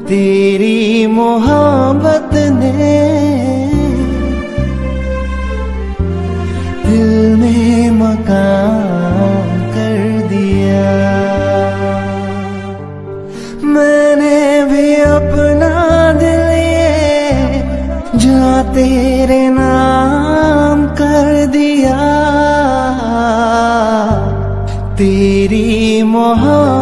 तेरी मोहब्बत ने दिल में मकान कर दिया। मैंने भी अपना दिल ये जा तेरे नाम कर दिया। तेरी मोहब्बत